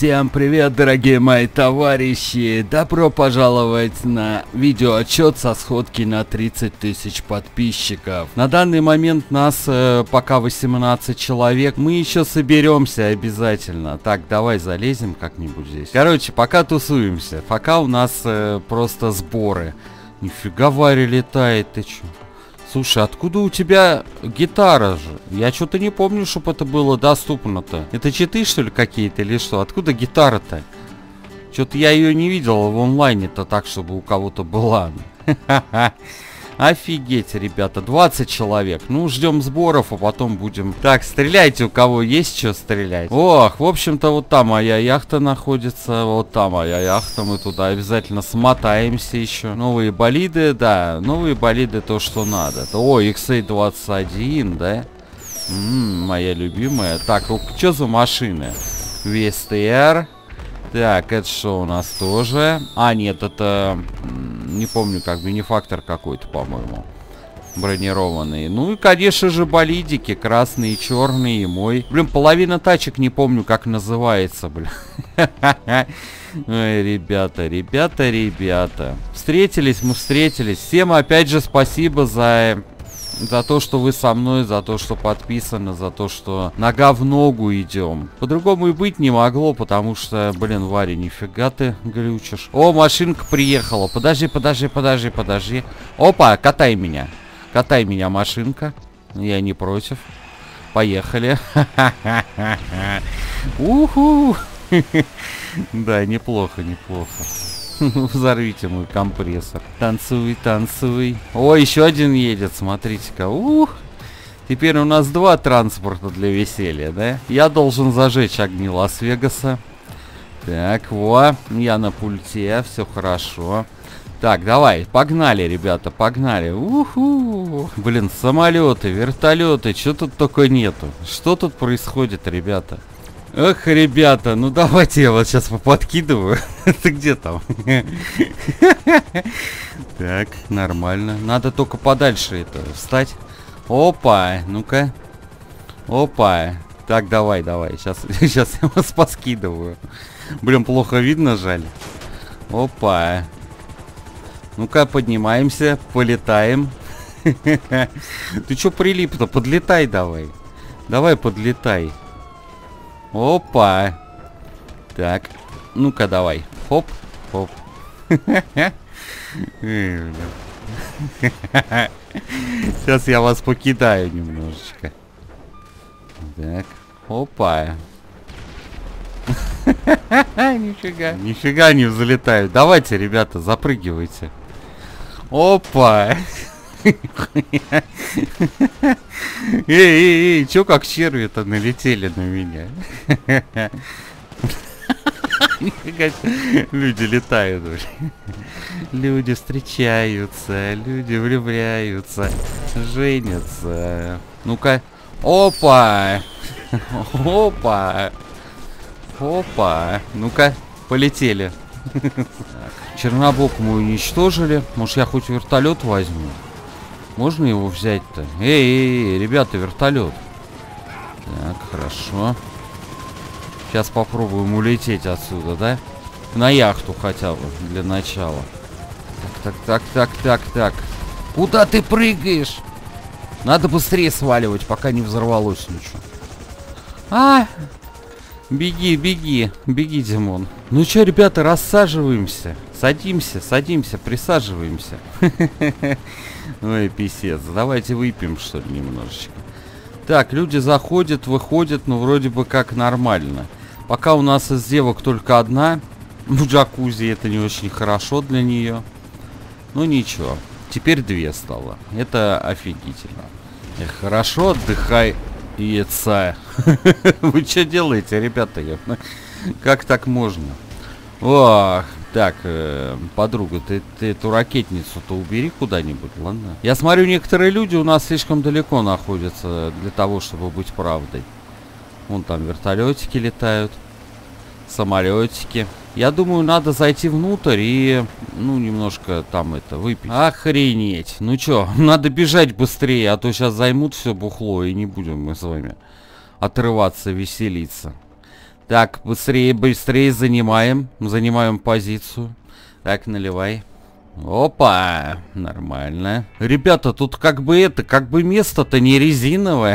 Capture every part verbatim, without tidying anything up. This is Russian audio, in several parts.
Всем привет, дорогие мои товарищи! Добро пожаловать на видеоотчет со сходки на тридцать тысяч подписчиков. На данный момент нас э, пока восемнадцать человек. Мы еще соберемся обязательно. Так, давай залезем как-нибудь здесь. Короче, пока тусуемся. Пока у нас э, просто сборы. Нифига Варя летает, ты чё? Слушай, откуда у тебя гитара же? Я что-то не помню, чтобы это было доступно-то. Это читы, что ли, какие-то или что? Откуда гитара-то? Что-то я ее не видел в онлайне-то так, чтобы у кого-то была. Офигеть, ребята, двадцать человек. Ну, ждем сборов, а потом будем... Так, стреляйте, у кого есть что стрелять. Ох, в общем-то, вот там моя яхта находится. Вот там моя яхта. Мы туда обязательно смотаемся еще. Новые болиды, да. Новые болиды, то, что надо. О, икс эй двадцать один, да? М-м, моя любимая. Так, что за машины? Вестер. Так, это что у нас тоже? А, нет, это... Не помню, как бенефактор какой-то, по-моему. Бронированный. Ну и, конечно же, болидики. Красный, черный и мой. Блин, половина тачек не помню, как называется, блин. Ой, ребята, ребята, ребята. Встретились мы, встретились. Всем, опять же, спасибо за... За то, что вы со мной, за то, что подписаны, за то, что нога в ногу идем. По-другому и быть не могло, потому что, блин, Варя, нифига ты глючишь. О, машинка приехала. Подожди, подожди, подожди, подожди. Опа, катай меня. Катай меня, машинка. Я не против. Поехали. Уху. Да, неплохо, неплохо. Взорвите мой компрессор. Танцуй, танцуй. О, еще один едет, смотрите-ка. Ух. Теперь у нас два транспорта для веселья, да? Я должен зажечь огни Лас-Вегаса. Так, во. Я на пульте, все хорошо. Так, давай, погнали, ребята, погнали. Уху. Блин, самолеты, вертолеты, что тут только нету. Что тут происходит, ребята? Эх, ребята, ну давайте я вас сейчас поподкидываю. Ты где там? Так, нормально. Надо только подальше это встать. Опа, ну-ка. Опа. Так, давай, давай. Сейчас, сейчас я вас поскидываю. Блин, плохо видно, жаль. Опа. Ну-ка, поднимаемся, полетаем. Ты чё прилип-то? Подлетай давай. Давай, подлетай. Опа. Так. Ну-ка, давай. Хоп, хоп. Сейчас я вас покидаю немножечко. Так. Опа. Нифига. Нифига не взлетают. Давайте, ребята, запрыгивайте. Опа. Эй, эй, эй, чё как черви-то налетели на меня? Люди летают уже. Люди встречаются, люди влюбляются, женятся. Ну-ка. Опа! Опа! Опа! Ну-ка, полетели. Чернобок мы уничтожили. Может, я хоть вертолет возьму? Можно его взять-то? Эй, эй, эй, ребята, вертолет. Так, хорошо. Сейчас попробуем улететь отсюда, да? На яхту хотя бы, для начала. Так, так, так, так, так, так. Куда ты прыгаешь? Надо быстрее сваливать, пока не взорвалось ничего. А! Беги, беги, беги, Димон. Ну что, ребята, рассаживаемся. Садимся, садимся, присаживаемся. Ой, писец. Давайте выпьем, что ли, немножечко. Так, люди заходят, выходят, ну, вроде бы как нормально. Пока у нас из девок только одна. В джакузи это не очень хорошо для нее. Ну, ничего. Теперь две стало. Это офигительно. Эх, хорошо, отдыхай. Яйца. Вы что делаете, ребята? Как так можно? Ох, так, э, подруга, ты, ты эту ракетницу-то убери куда-нибудь, ладно? Я смотрю, некоторые люди у нас слишком далеко находятся для того, чтобы быть правдой. Вон там вертолетики летают, самолетики. Я думаю, надо зайти внутрь и, ну, немножко там это выпить. Охренеть. Ну чё, надо бежать быстрее, а то сейчас займут все бухло, и не будем мы с вами отрываться, веселиться. Так, быстрее, быстрее занимаем. Занимаем позицию. Так, наливай. Опа, нормально. Ребята, тут как бы это, как бы место-то не резиновое.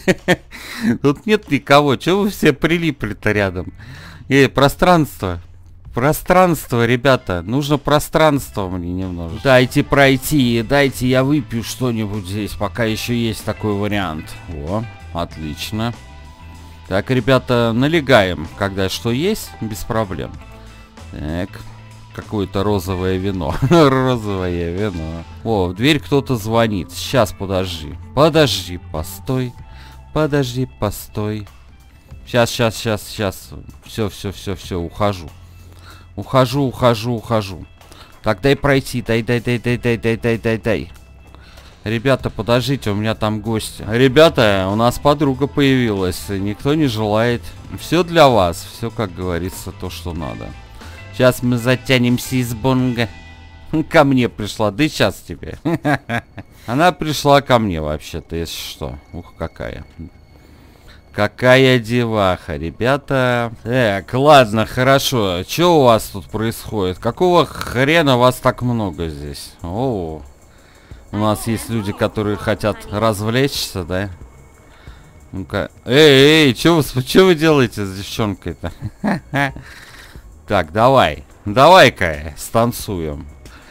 Тут нет никого. Чего вы все прилипли-то рядом? Эй, пространство. Пространство, ребята. Нужно пространство мне немного. Дайте пройти, дайте я выпью что-нибудь здесь, пока еще есть такой вариант. О, отлично. Так, ребята, налегаем, когда что есть, без проблем. Так, какое-то розовое вино. Розовое вино. О, в дверь кто-то звонит. Сейчас, подожди. Подожди, постой. Подожди, постой. Сейчас, сейчас, сейчас, сейчас. Все, все, все, все, ухожу. Ухожу, ухожу, ухожу. Так, дай пройти. Дай, дай, дай, дай, дай, дай, дай, дай, дай. Ребята, подождите, у меня там гости. Ребята, у нас подруга появилась. Никто не желает. Все для вас. Все, как говорится, то, что надо. Сейчас мы затянемся из бонга. Ко мне пришла. Да сейчас тебе. Она пришла ко мне вообще-то, если что. Ух, какая. Какая деваха, ребята. Так, ладно, хорошо. Что у вас тут происходит? Какого хрена вас так много здесь? О, у нас есть люди, которые хотят развлечься, да? Ну-ка. Эй, эй, что вы, что вы делаете с девчонкой-то? Так, давай. Давай-ка, станцуем.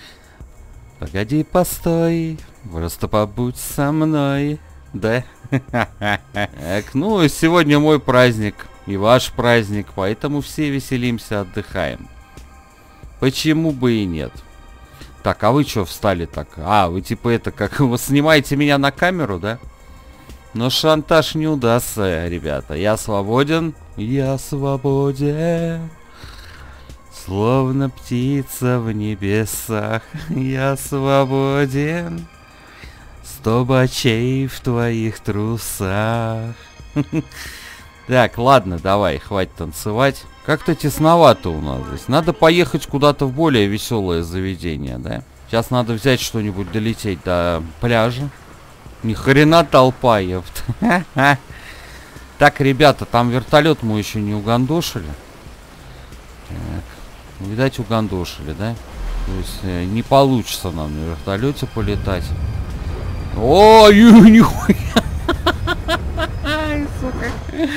Погоди, постой. Просто побудь со мной. Да? Так, ну, сегодня мой праздник. И ваш праздник. Поэтому все веселимся, отдыхаем. Почему бы и нет? Так, а вы что встали так? А, вы типа это, как вы снимаете меня на камеру, да? Но шантаж не удастся, ребята. Я свободен. Я свободен. Словно птица в небесах, я свободен. Сто бочей в твоих трусах. Так, ладно, давай, хватит танцевать. Как-то тесновато у нас здесь. Надо поехать куда-то в более веселое заведение, да? Сейчас надо взять что-нибудь, долететь до пляжа. Ни хрена толпа, ёпт. Так, ребята, там вертолет мы еще не угандошили. Так. Видать, угандошили, да? То есть э, не получится нам на вертолете полетать. О, нихуя! Сука!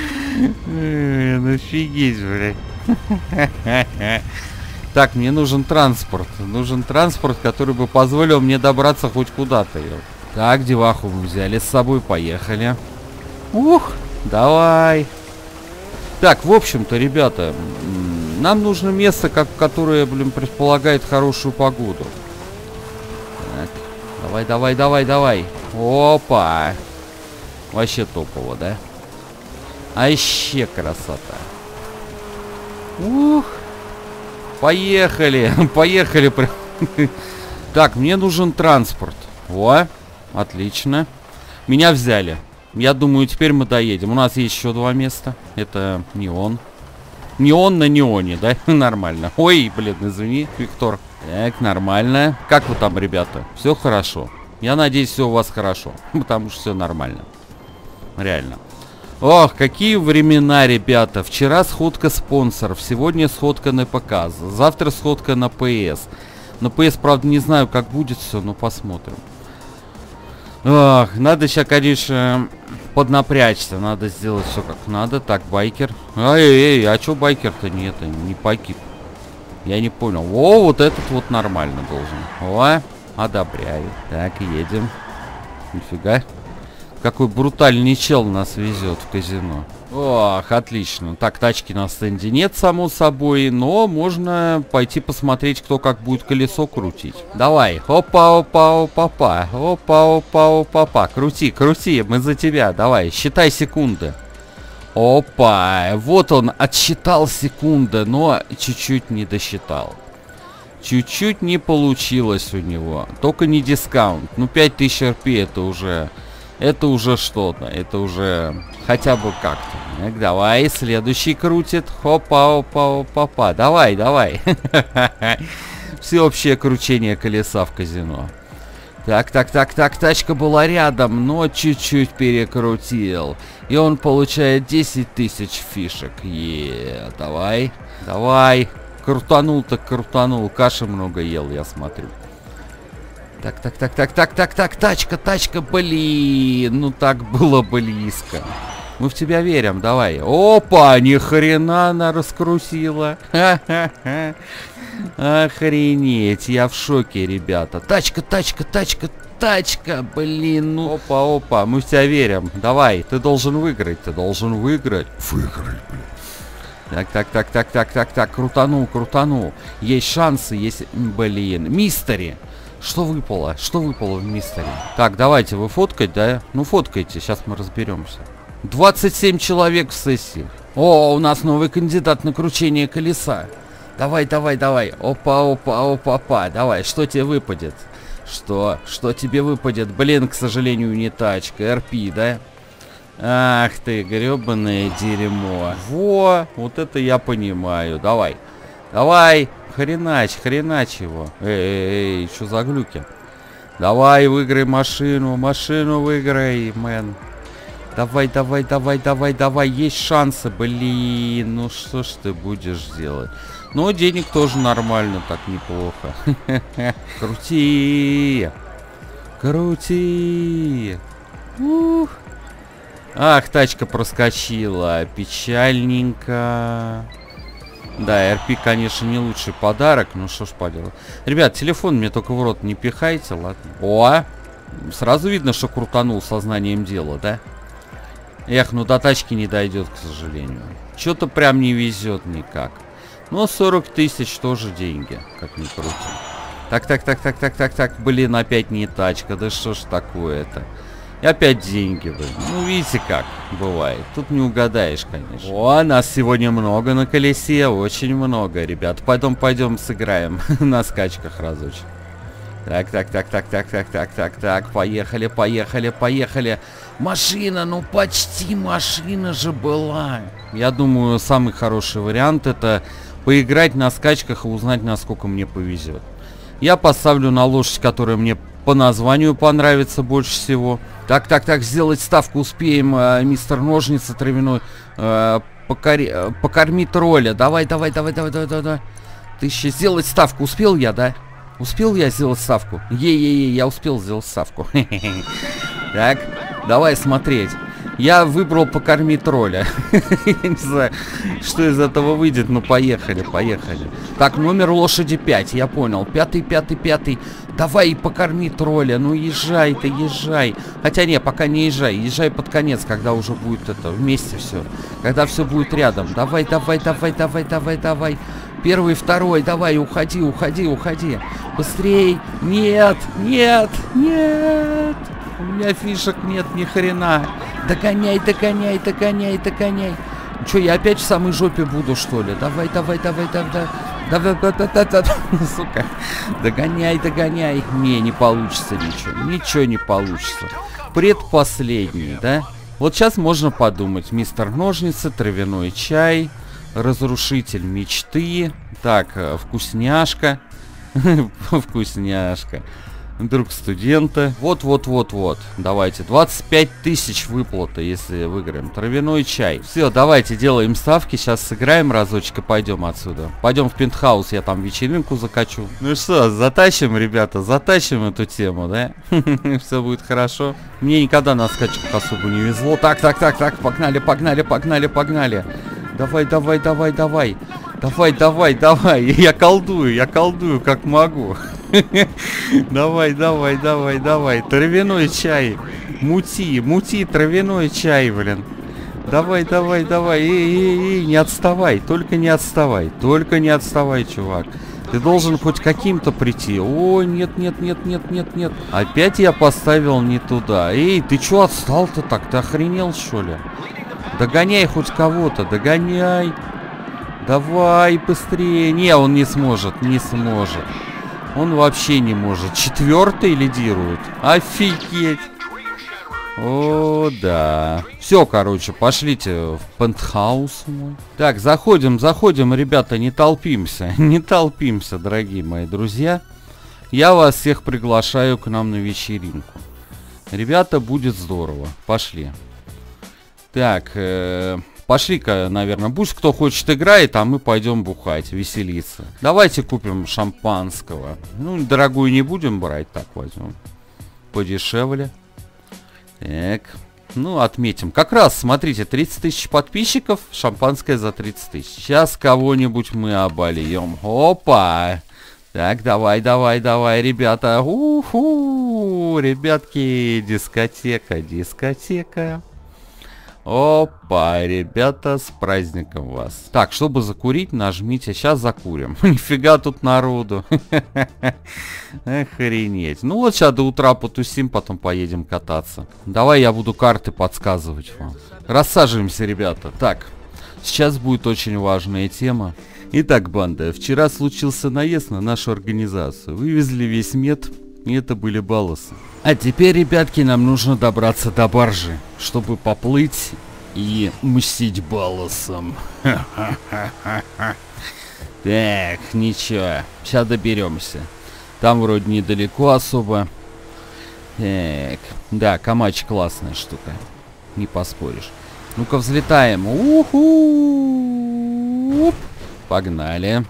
Ну офигеть, блядь. Так, мне нужен транспорт. Нужен транспорт, который бы позволил мне добраться хоть куда-то. Так, деваху мы взяли с собой, поехали. Ух, давай. Так, в общем-то, ребята, нам нужно место, как, которое, блин, предполагает хорошую погоду. Так, давай, давай, давай, давай. Опа. Вообще топово, да? Вообще красота. Ух. Поехали. Поехали. Так, мне нужен транспорт. О, отлично. Меня взяли. Я думаю, теперь мы доедем. У нас есть еще два места. Это неон. Неон на неоне, да? Нормально. Ой, блин, извини, Виктор. Так, нормально. Как вы там, ребята? Все хорошо? Я надеюсь, все у вас хорошо. Потому что все нормально. Реально. Ох, какие времена, ребята. Вчера сходка спонсоров. Сегодня сходка на ПК. Завтра сходка на ПС. На ПС, правда, не знаю, как будет все, но посмотрим. Ох, надо сейчас, конечно, поднапрячься. Надо сделать все как надо. Так, байкер. Эй, эй, а чё байкер-то не это, не погиб? Я не понял. О, вот этот вот нормально должен. О, одобряю. Так, едем. Нифига. Какой брутальный чел нас везет в казино. Ох, отлично. Так, тачки на стенде нет, само собой, но можно пойти посмотреть, кто как будет колесо крутить. Давай. Опа, опа, опа, опа. Опа, опа, опа, опа. Крути, крути, мы за тебя. Давай, считай секунды. Опа, вот он отсчитал секунды, но чуть-чуть не досчитал. Чуть-чуть не получилось у него. Только не дискаунт. Ну, пять тысяч эр пи это уже... Это уже что-то. Это уже хотя бы как-то. Так, давай, следующий крутит. Хопа, опа, опа, опа. Давай, давай. Всеобщее кручение колеса в казино. Так, так, так, так, тачка была рядом, но чуть-чуть перекрутил. И он получает десять тысяч фишек. Е, давай, давай. Крутанул так крутанул. Каши много ел, я смотрю. Так, так, так, так, так, так, так, тачка, тачка, блин. Ну так было близко. Мы в тебя верим, давай. Опа, ни хрена она раскрутила. Ха-ха-ха. Охренеть, я в шоке, ребята. Тачка, тачка, тачка, тачка, блин, ну. Опа, опа, мы в тебя верим. Давай, ты должен выиграть, ты должен выиграть. Выиграть, блин. Так, так, так, так, так, так, так, крутанул, крутанул. Есть шансы, есть, блин. Мистери. Что выпало? Что выпало в мистере? Так, давайте, вы фоткать, да? Ну, фоткайте, сейчас мы разберемся. двадцать семь человек в сессии. О, у нас новый кандидат на кручение колеса. Давай, давай, давай. Опа, опа, опа, опа. Давай, что тебе выпадет? Что? Что тебе выпадет? Блин, к сожалению, не тачка. эр пи, да? Ах ты, гребаное дерьмо. Во, вот это я понимаю. Давай. Давай. Хренач, хренач его. Эй, эй, эй, что за глюки? Давай, выиграй машину. Машину выиграй, мэн. Давай, давай, давай, давай, давай. Есть шансы, блин. Ну что ж ты будешь делать? Ну, денег тоже нормально, так неплохо. Крути. Крути. Ух. Ах, тачка проскочила. Печальненько. Да, эр пи, конечно, не лучший подарок. Ну, что ж поделать. Ребят, телефон мне только в рот не пихайте, ладно? О, сразу видно, что крутанул сознанием дела, да? Эх, ну до тачки не дойдет, к сожалению. Что-то прям не везет никак. Но сорок тысяч тоже деньги, как ни крути. Так, так, так, так, так, так, так, блин, опять не тачка. Да что ж такое-то? И опять деньги, блин. Ну, видите как бывает. Тут не угадаешь, конечно. О, нас сегодня много на колесе, очень много, ребят. Пойдем, пойдем сыграем на скачках разочек. Так, так, так, так, так, так, так, так, так, поехали, поехали, поехали. Машина, ну почти машина же была. Я думаю, самый хороший вариант это поиграть на скачках и узнать, насколько мне повезет. Я поставлю на лошадь, которая мне по названию понравится больше всего. Так, так, так, сделать ставку успеем, э, мистер Ножницы травяной. Э, покори, э, покорми тролля. Давай, давай, давай, давай, давай, давай. Ты еще сделать ставку успел я, да? Успел я сделать ставку? Е-е-е, я успел сделать ставку. Так, давай смотреть. Я выбрал покорми тролля. Я не знаю, что из этого выйдет, но поехали, поехали. Так, номер лошади пять, я понял. Пятый, пятый, пятый. Давай покорми тролля, ну езжай ты, езжай. Хотя не, пока не езжай, езжай под конец, когда уже будет это, вместе все. Когда все будет рядом. Давай, давай, давай, давай, давай, давай. Первый, второй, давай, уходи, уходи, уходи. Быстрей. Нет, нет, нет. У меня фишек нет ни хрена. Догоняй, догоняй, догоняй, догоняй. Че, я опять в самой жопе буду, что ли? Давай, давай, давай, давай, давай. Давай, давай, давай, давай, сука. Догоняй, догоняй. Не, не получится ничего. Ничего не получится. Предпоследний, да? Вот сейчас можно подумать. Мистер Ножницы, травяной чай, разрушитель мечты. Так, вкусняшка. Вкусняшка. Друг студента. Вот-вот-вот-вот. Давайте. двадцать пять тысяч выплата, если выиграем. Травяной чай. Все, давайте делаем ставки. Сейчас сыграем разочек и пойдем отсюда. Пойдем в пентхаус, я там вечеринку закачу. Ну что, затащим, ребята, затащим эту тему, да? Все будет хорошо. Мне никогда на скачках особо не везло. Так, так, так, так, погнали, погнали, погнали, погнали. Давай, давай, давай, давай. Давай, давай, давай. Я колдую, я колдую, как могу. Давай, давай, давай, давай. Травяной чай. Мути, мути травяной чай, блин. Давай, давай, давай. Эй, эй, эй, не отставай. Только не отставай. Только не отставай, чувак. Ты должен хоть каким-то прийти. О, нет, нет, нет, нет, нет, нет. Опять я поставил не туда. Эй, ты чё отстал-то так? Ты охренел, что ли? Догоняй хоть кого-то, догоняй. Давай, быстрее. Не, он не сможет, не сможет. Он вообще не может. Четвертый лидирует. Офигеть. О, да. Все, короче, пошлите в пентхаус мой. Так, заходим, заходим, ребята, не толпимся. Не толпимся, дорогие мои друзья. Я вас всех приглашаю к нам на вечеринку. Ребята, будет здорово. Пошли. Так, э, пошли-ка, наверное. Пусть кто хочет играет, а мы пойдем бухать, веселиться. Давайте купим шампанского. Ну, дорогую не будем брать, так возьмем. Подешевле. Так. Ну, отметим. Как раз, смотрите, тридцать тысяч подписчиков, шампанское за тридцать тысяч. Сейчас кого-нибудь мы обольем. Опа! Так, давай, давай, давай, ребята. Уху! Ребятки, дискотека, дискотека. Опа, ребята, с праздником вас. Так, чтобы закурить, нажмите. Сейчас закурим. Нифига тут народу. Охренеть. Ну вот сейчас до утра потусим, потом поедем кататься. Давай я буду карты подсказывать вам. Рассаживаемся, ребята. Так, сейчас будет очень важная тема. Итак, банда, вчера случился наезд на нашу организацию. Вывезли весь мед, и это были балласы. А теперь, ребятки, нам нужно добраться до баржи, чтобы поплыть и мстить балласом. Так, ничего, сейчас доберемся. Там вроде недалеко особо. Так, да, Камач классная штука, не поспоришь. Ну-ка, взлетаем. Уху! Погнали.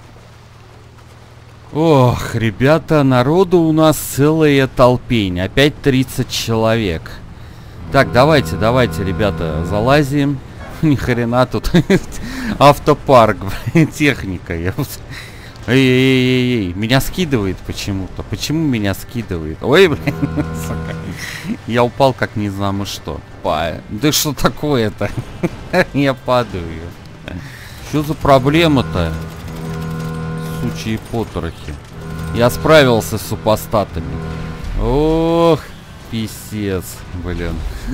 Ох, ребята, народу у нас целая толпень. Опять тридцать человек. Так, давайте, давайте, ребята, залазим. Ни хрена тут. Автопарк, техника. Эй-эй-эй-эй, меня скидывает почему-то. Почему меня скидывает? Ой, блин, сука. Я упал как не знаю что. Па. Да что такое-то? Я падаю. Что за проблема-то? Сучьи потрохи. Я справился с супостатами. Ох, писец, блин.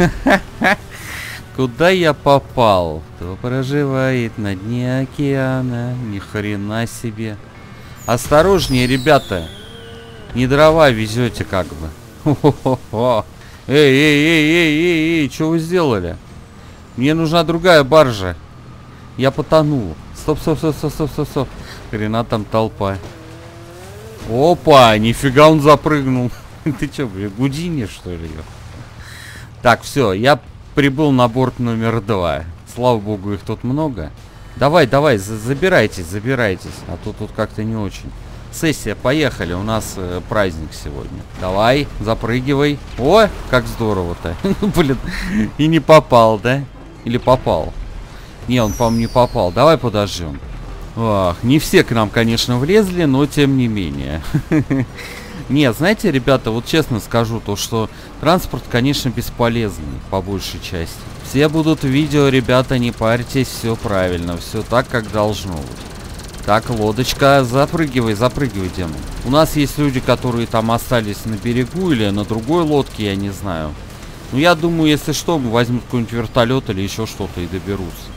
Куда я попал? Кто проживает на дне океана? Ни хрена себе. Осторожнее, ребята. Не дрова везете как бы. Эй, эй, эй, эй, эй, эй, что вы сделали? Мне нужна другая баржа. Я потонул. Стоп, стоп, стоп, стоп, стоп, стоп, стоп. Хрена там толпа. Опа, нифига он запрыгнул. Ты что, блин, Гудини, что ли? Так, все, я прибыл на борт номер два. Слава богу, их тут много. Давай, давай, забирайтесь, забирайтесь. А то тут как-то не очень. Сессия, поехали, у нас э, праздник сегодня. Давай, запрыгивай. О, как здорово-то. Блин, и не попал, да? Или попал? Не, он, по-моему, не попал. Давай подождем. Ах, не все к нам, конечно, влезли, но тем не менее. Нет, знаете, ребята, вот честно скажу, то, что транспорт, конечно, бесполезный, по большей части. Все будут в видео, ребята, не парьтесь, все правильно, все так, как должно быть. Так, лодочка, запрыгивай, запрыгивай, демон. У нас есть люди, которые там остались на берегу или на другой лодке, я не знаю. Ну, я думаю, если что, возьмут какой-нибудь вертолет или еще что-то и доберутся.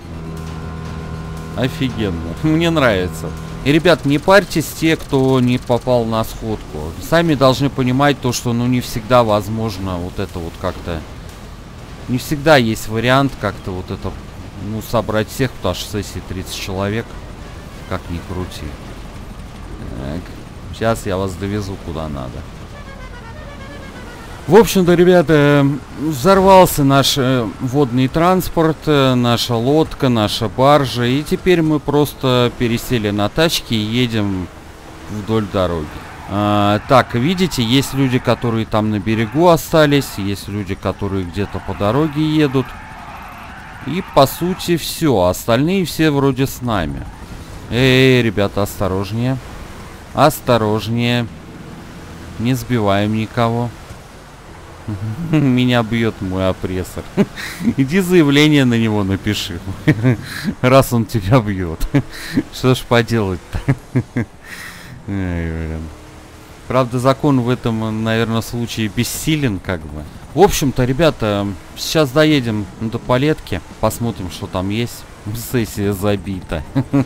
Офигенно. Мне нравится. И, ребят, не парьтесь те, кто не попал на сходку. Сами должны понимать то, что, ну, не всегда возможно вот это вот как-то... Не всегда есть вариант как-то вот это, ну, собрать всех, потому что сессии тридцать человек. Как ни крути. Так. Сейчас я вас довезу куда надо. В общем-то, ребята, взорвался наш э, водный транспорт, э, наша лодка, наша баржа. И теперь мы просто пересели на тачки и едем вдоль дороги. А, так, видите, есть люди, которые там на берегу остались. Есть люди, которые где-то по дороге едут. И, по сути, все. Остальные все вроде с нами. Эй, ребята, осторожнее. Осторожнее. Не сбиваем никого. Меня бьет мой опрессор. Иди заявление на него напиши. Раз он тебя бьет. Что ж поделать-то? Правда, закон в этом, наверное, случае бессилен, как бы. В общем-то, ребята, сейчас доедем до Палетки. Посмотрим, что там есть. Сессия забита.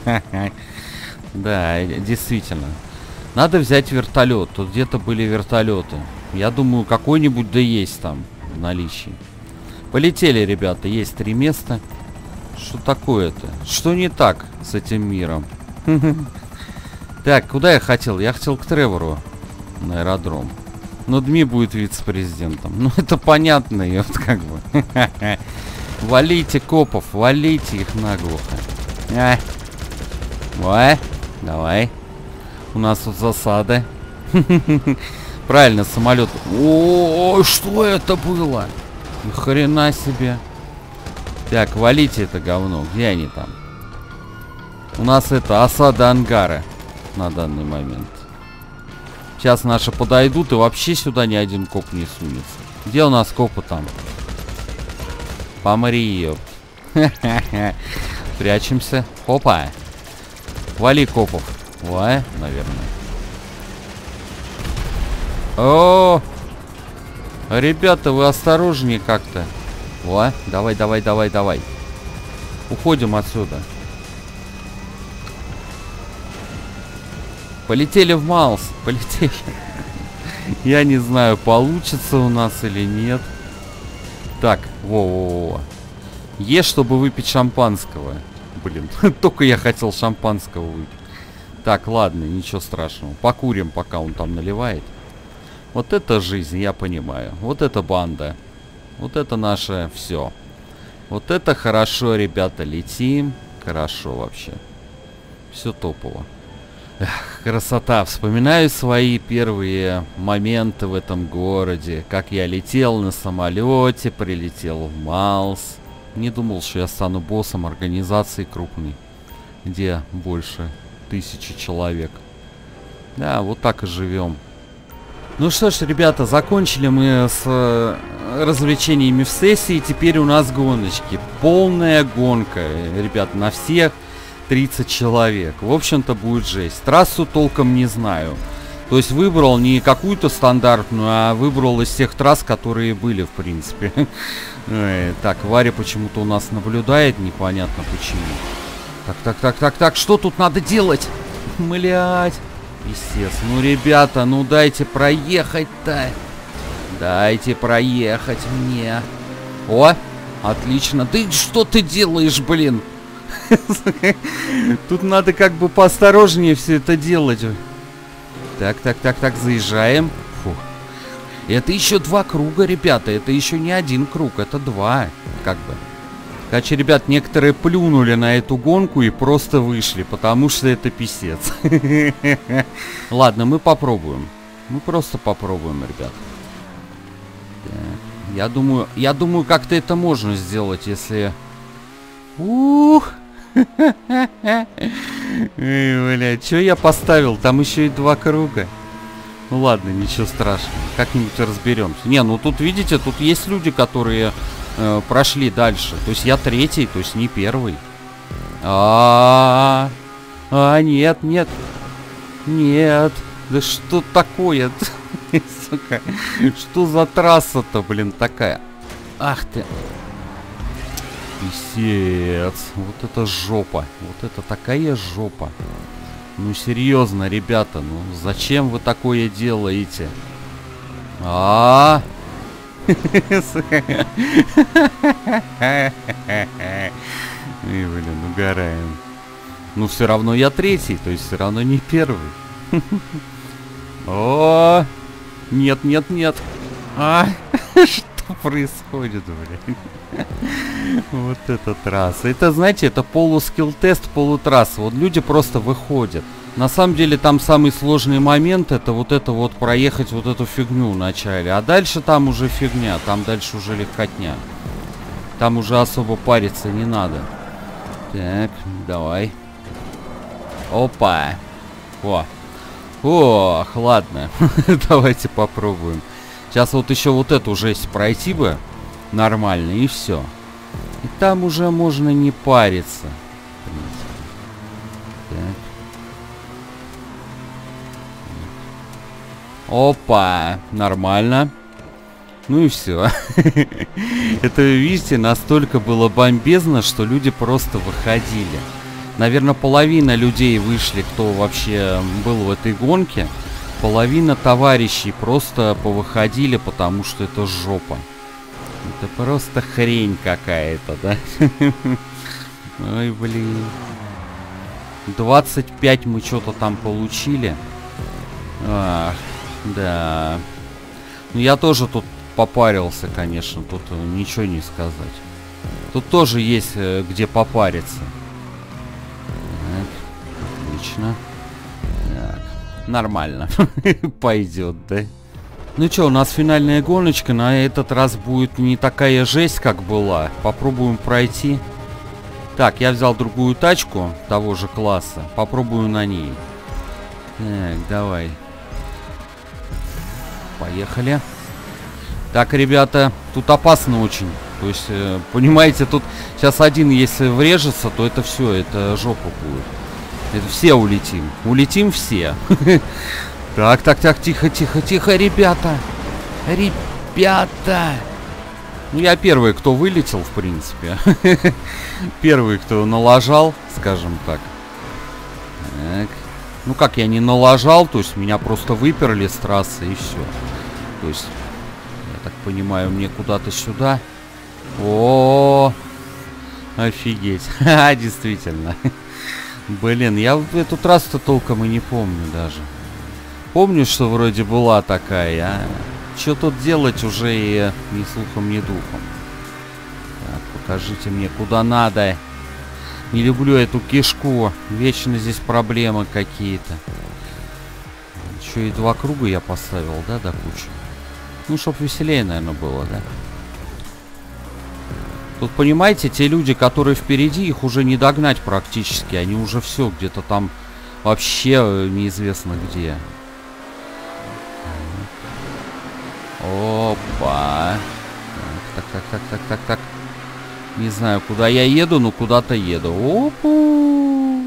Да, действительно. Надо взять вертолет. Тут где-то были вертолеты. Я думаю, какой-нибудь да есть там в наличии. Полетели, ребята. Есть три места. Что такое-то? Что не так с этим миром? Так, куда я хотел? Я хотел к Тревору. на аэродром. Но Дми будет вице-президентом. Ну, это понятно, и вот как бы. Валите копов, валите их наглухо. А. Давай, давай. У нас тут засада. Правильно, самолет. О, что это было? Ни хрена себе. Так, валите это говно. Где они там? У нас это осада ангара на данный момент. Сейчас наши подойдут, и вообще сюда ни один коп не сунется. Где у нас копы там? Помри, ёпт. Прячемся. Опа. Вали копов. Ой, наверное. О, ребята, вы осторожнее как-то. О, давай, давай, давай, давай. Уходим отсюда. Полетели в Малс. Полетели. Я не знаю, получится у нас или нет. Так, во-во-во. Есть, чтобы выпить шампанского. Блин, только я хотел шампанского выпить. Так, ладно, ничего страшного. Покурим, пока он там наливает. Вот это жизнь, я понимаю. Вот это банда. Вот это наше все. Вот это хорошо, ребята, летим. Хорошо вообще. Все топово. Эх, красота. Вспоминаю свои первые моменты в этом городе. Как я летел на самолете, прилетел в Малс. Не думал, что я стану боссом организации крупной, где больше тысячи человек. Да, вот так и живем. Ну что ж, ребята, закончили мы с э, развлечениями в сессии. Теперь у нас гоночки. Полная гонка, ребят, на всех тридцать человек. В общем-то, будет жесть. Трассу толком не знаю. То есть выбрал не какую-то стандартную, а выбрал из тех трасс, которые были, в принципе. Так, Варя почему-то у нас наблюдает, непонятно почему. Так, так, так, так, так, что тут надо делать? Млять. Писец. Ну, ребята, ну дайте проехать-то. Дайте проехать мне. О, отлично. Ты что ты делаешь, блин? Тут надо как бы поосторожнее все это делать. Так, так, так, так, заезжаем. Фу. Это еще два круга, ребята. Это еще не один круг, это два. Как бы. Короче, ребят, некоторые плюнули на эту гонку и просто вышли, потому что это писец. Ладно, мы попробуем. Мы просто попробуем, ребят. Так, я думаю, я думаю, как-то это можно сделать, если... Ух! Эй, бля, что я поставил? Там еще и два круга. Ну ладно, ничего страшного. Как-нибудь разберемся. Не, ну тут, видите, тут есть люди, которые... прошли дальше. То есть я третий, то есть не первый. А, -а, -а, а нет, нет. Нет. Да что такое? Сука. Что за трасса-то, блин, такая? Ах ты. Писец. Вот это жопа. Вот это такая жопа. Ну серьезно, ребята, ну зачем вы такое делаете? А-а-а. И, блин, угораем. Ну, все равно я третий, то есть все равно не первый. О, нет, нет, нет. А, что происходит, блин? Вот эта трасса. Это, знаете, это полускилл-тест, полутрасса. Вот люди просто выходят. На самом деле там самый сложный момент это вот это вот проехать вот эту фигню в начале. А дальше там уже фигня, там дальше уже легкотня. Там уже особо париться не надо. Так, давай. Опа. О. Ох, ладно. Давайте попробуем. Сейчас вот еще вот эту жесть пройти бы нормально и все. И там уже можно не париться. Так. Опа, нормально. Ну и все. Это, видите, настолько было бомбезно, что люди просто выходили. Наверное, половина людей вышли, кто вообще был в этой гонке. Половина товарищей просто повыходили, потому что это жопа. Это просто хрень какая-то, да? Ой, блин. двадцать пять мы что-то там получили. Ах. Да. Ну, я тоже тут попарился, конечно. Тут ничего не сказать. Тут тоже есть где попариться. Так, отлично. Так, нормально. Пойдет, да? Ну что, у нас финальная гоночка. На этот раз будет не такая жесть, как была. Попробуем пройти. Так, я взял другую тачку того же класса. Попробую на ней. Так, давай. Поехали. Так, ребята, тут опасно очень. То есть, э, понимаете, тут сейчас один, если врежется, то это все, это жопа будет. Это все улетим. Улетим все. Так, так, так, тихо, тихо, тихо, ребята. Ребята. Ну, я первый, кто вылетел, в принципе. Первый, кто налажал, скажем так. Так. Ну, как я не налажал, то есть меня просто выперли с трассы и все. То есть, я так понимаю, мне куда-то сюда. О, офигеть. Ха, действительно. Блин, я эту трассу-то толком и не помню даже. Помню, что вроде была такая, а что тут делать уже и ни слухом, ни духом. Так, покажите мне, куда надо. Не люблю эту кишку. Вечно здесь проблемы какие-то. Еще и два круга я поставил, да, до кучи. Ну, чтоб веселее, наверное, было, да. Тут, понимаете, те люди, которые впереди, их уже не догнать практически. Они уже все где-то там вообще неизвестно где. Опа. Так, так, так, так, так, так. Не знаю, куда я еду, но куда-то еду. Опу.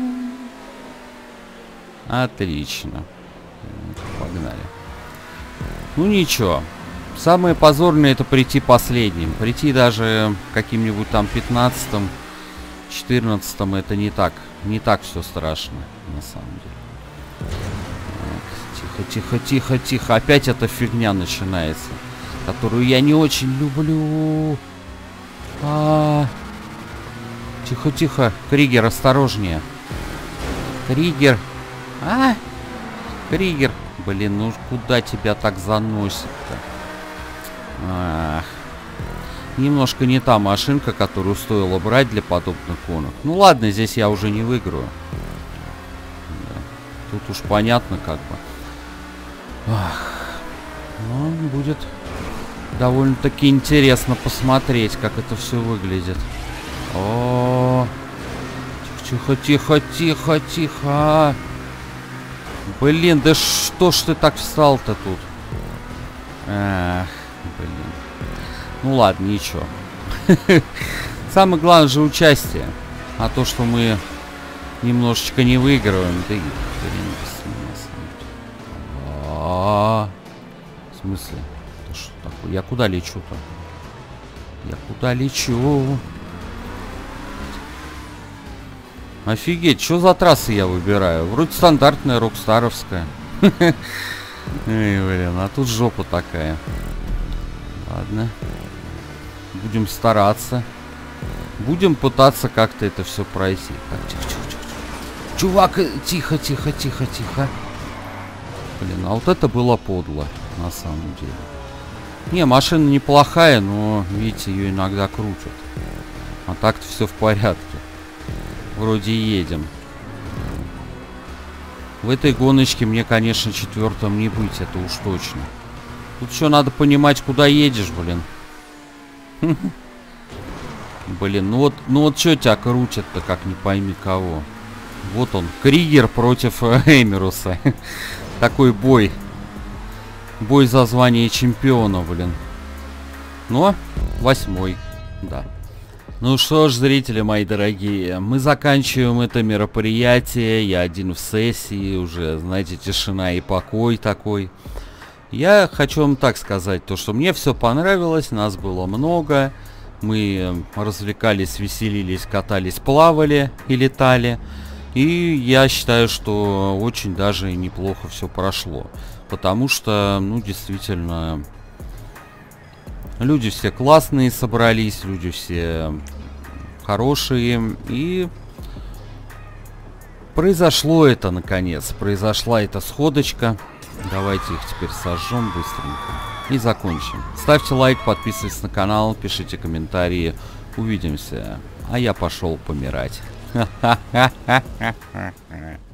Отлично. Погнали. Ну ничего. Самое позорное — это прийти последним. Прийти даже каким-нибудь там пятнадцатым, четырнадцатым — это не так. Не так все страшно, на самом деле. Так, тихо, тихо, тихо, тихо. Опять эта фигня начинается, которую я не очень люблю. А, тихо, тихо. Кригер, осторожнее. Кригер. А, Кригер. Блин, ну куда тебя так заносит-то? Ах. Немножко не та машинка, которую стоило брать для подобных гонок. Ну ладно, здесь я уже не выиграю. Да. Тут уж понятно как бы. Ах. Ну, будет довольно-таки интересно посмотреть, как это все выглядит. О, тихо, тихо, тихо, тихо. Блин, да что ж ты так встал-то тут? Ах, блин. Ну ладно, ничего. Самое главное же участие. А то, что мы немножечко не выигрываем, да и блин, а, в смысле? Это что такое? Я куда лечу-то? Я куда лечу? Офигеть, что за трассы я выбираю? Вроде стандартная, рокстаровская. Эй, блин, а тут жопа такая. Ладно. Будем стараться. Будем пытаться как-то это все пройти. Так, тихо, тихо, тихо. Чувак, тихо, тихо, тихо, тихо. Блин, а вот это было подло, на самом деле. Не, машина неплохая, но, видите, ее иногда крутят. А так-то все в порядке. Вроде едем. В этой гоночке мне, конечно, четвертым не быть, это уж точно. Тут еще надо понимать, куда едешь, блин. Блин, ну вот, ну вот что тебя крутят-то, как не пойми кого. Вот он, Кригер против Эмируса. Такой бой. Бой за звание чемпиона, блин. Но восьмой, да. Ну что ж, зрители мои дорогие, мы заканчиваем это мероприятие. Я один в сессии, уже, знаете, тишина и покой такой. Я хочу вам так сказать, то что мне все понравилось, нас было много. Мы развлекались, веселились, катались, плавали и летали. И я считаю, что очень даже неплохо все прошло. Потому что, ну, действительно, люди все классные собрались, люди все хорошие. И произошло это, наконец. Произошла эта сходочка. Давайте их теперь сожжем быстренько. И закончим. Ставьте лайк, подписывайтесь на канал, пишите комментарии. Увидимся. А я пошел помирать.